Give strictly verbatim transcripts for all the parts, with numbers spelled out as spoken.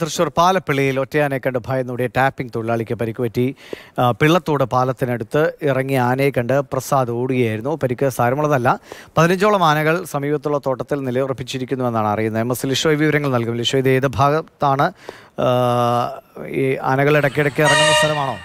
തൃശ്ശൂർ പാലപ്പിള്ളിയിൽ ഒറ്റയാനെ കണ്ട് ഭയന്നോടിയ ടാപ്പിംഗ് തൊഴിലാളിക്ക് പരിക്കുപറ്റി. പിള്ളത്തോട് പാലത്തിനടുത്ത് ഇറങ്ങിയ ആനയെ കണ്ട് പ്രസാദ് ഓടുകയായിരുന്നു. പരിക്ക് സാരമുള്ളതല്ല. പതിനഞ്ചോളം ആനകൾ സമീപത്തുള്ള തോട്ടത്തിൽ നിലയുറപ്പിച്ചിരിക്കുന്നുവെന്നാണ് അറിയുന്നത്. എം എസ് ലിഷോയ് വിവരങ്ങൾ നൽകും. ലിഷോ, ഇത് ഏത് ഭാഗത്താണ്? ഈ ആനകൾ ഇടയ്ക്കിടയ്ക്ക് ഇറങ്ങുന്ന സ്ഥലമാണോ?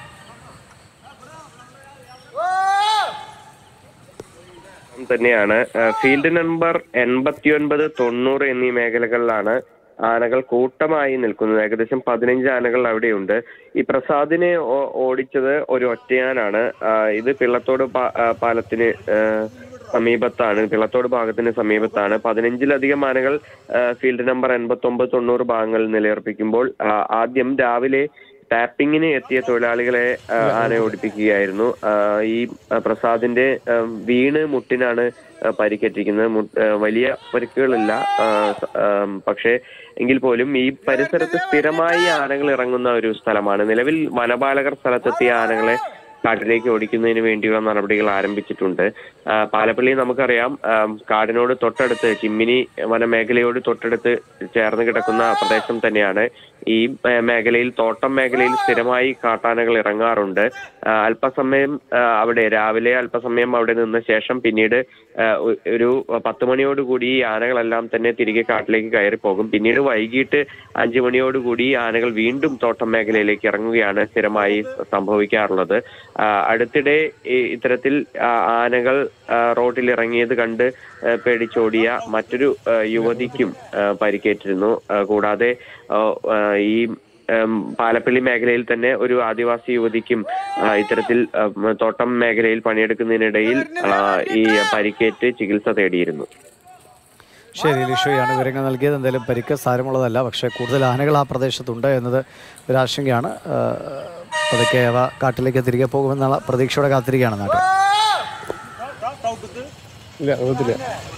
തന്നെയാണ്. ഫീൽഡ് നമ്പർ എൺപത്തി ഒൻപത് തൊണ്ണൂറ് എന്നീ മേഖലകളിലാണ് ആനകൾ കൂട്ടമായി നിൽക്കുന്നത്. ഏകദേശം പതിനഞ്ച് ആനകൾ അവിടെയുണ്ട്. ഈ പ്രസാദിനെ ഓടിച്ചത് ഒരു ഒറ്റയാനാണ്. ഇത് പിള്ളത്തോട് പാലത്തിന് സമീപത്താണ്, പിള്ളത്തോട് ഭാഗത്തിന് സമീപത്താണ്. പതിനഞ്ചിലധികം ആനകൾ ഫീൽഡ് നമ്പർ എൺപത്തി ഒമ്പത് തൊണ്ണൂറ് ഭാഗങ്ങളിൽ നിലയുറപ്പിക്കുമ്പോൾ ആദ്യം രാവിലെ ടാപ്പിങ്ങിന് എത്തിയ തൊഴിലാളികളെ ആന ഓടിപ്പിക്കുകയായിരുന്നു. ഈ പ്രസാദിന്റെ വീണ് മുട്ടിനാണ് പരിക്കേറ്റിരിക്കുന്നത്. വലിയ പരിക്കുകളില്ല. പക്ഷേ എങ്കിൽ പോലും ഈ പരിസരത്ത് സ്ഥിരമായി ആനകൾ ഇറങ്ങുന്ന ഒരു സ്ഥലമാണ്. നിലവിൽ വനപാലകർ സ്ഥലത്തെത്തിയ ആനകളെ കാട്ടിലേക്ക് ഓടിക്കുന്നതിന് വേണ്ടിയുള്ള നടപടികൾ ആരംഭിച്ചിട്ടുണ്ട്. പാലപ്പള്ളി നമുക്കറിയാം, കാടിനോട് തൊട്ടടുത്ത്, ചിമ്മിനി വനമേഖലയോട് തൊട്ടടുത്ത് ചേർന്ന് കിടക്കുന്ന പ്രദേശം തന്നെയാണ്. ഈ മേഖലയിൽ, തോട്ടം മേഖലയിൽ സ്ഥിരമായി കാട്ടാനകൾ ഇറങ്ങാറുണ്ട്. അല്പസമയം അവിടെ രാവിലെ അല്പസമയം അവിടെ നിന്ന ശേഷം പിന്നീട് ഒരു പത്ത് മണിയോടുകൂടി ഈ ആനകളെല്ലാം തന്നെ തിരികെ കാട്ടിലേക്ക് കയറി പോകും. പിന്നീട് വൈകിട്ട് അഞ്ചു മണിയോടുകൂടി ആനകൾ വീണ്ടും തോട്ടം മേഖലയിലേക്ക് ഇറങ്ങുകയാണ് സ്ഥിരമായി സംഭവിക്കാറുള്ളത്. അടുത്തിടെ ഇത്തരത്തിൽ ആനകൾ റോഡിൽ ഇറങ്ങിയത് കണ്ട് പേടിച്ചോടിയ മറ്റൊരു യുവതിക്കും പരിക്കേറ്റിരുന്നു. കൂടാതെ ഈ പാലപ്പള്ളി മേഖലയിൽ തന്നെ ഒരു ആദിവാസി യുവതിക്കും ഇത്തരത്തിൽ തോട്ടം മേഖലയിൽ പണിയെടുക്കുന്നതിനിടയിൽ ഈ പരിക്കേറ്റ് ചികിത്സ തേടിയിരുന്നു. ശരി, ലിഷോയാണ് വിവരങ്ങൾ നൽകിയത്. എന്തായാലും പരിക്ക് സാരമുള്ളതല്ല. പക്ഷേ കൂടുതൽ ആനകൾ ആ പ്രദേശത്തുണ്ട് എന്നത് ഒരാശങ്കയാണ്. അതൊക്കെ അവ കാട്ടിലേക്ക് തിരികെ പോകുമെന്നുള്ള പ്രതീക്ഷയോടെ കാത്തിരിക്കുകയാണ് നാട്ടിൽ. ഇല്ല ഓത്തില്ല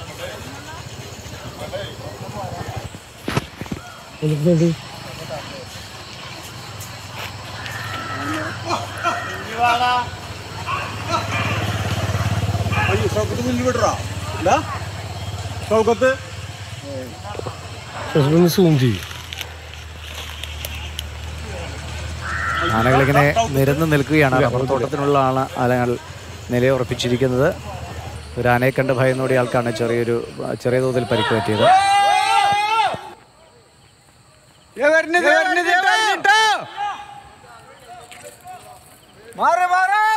സൂം ചെയ്യും. ആനകളിങ്ങനെ നിരന്ന് നിൽക്കുകയാണ്. റബ്ബർ തോട്ടത്തിനുള്ള ആനകൾ നിലയുറപ്പിച്ചിരിക്കുന്നത്. ഒരു ആനയെ കണ്ട് ഭയന്നോടിയ ആൾക്കാണ് ചെറിയൊരു ചെറിയ തോതിൽ പരിക്ക് പറ്റിയത്. മാറി മാറി